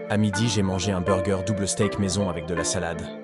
À midi, j'ai mangé un burger double steak maison avec de la salade.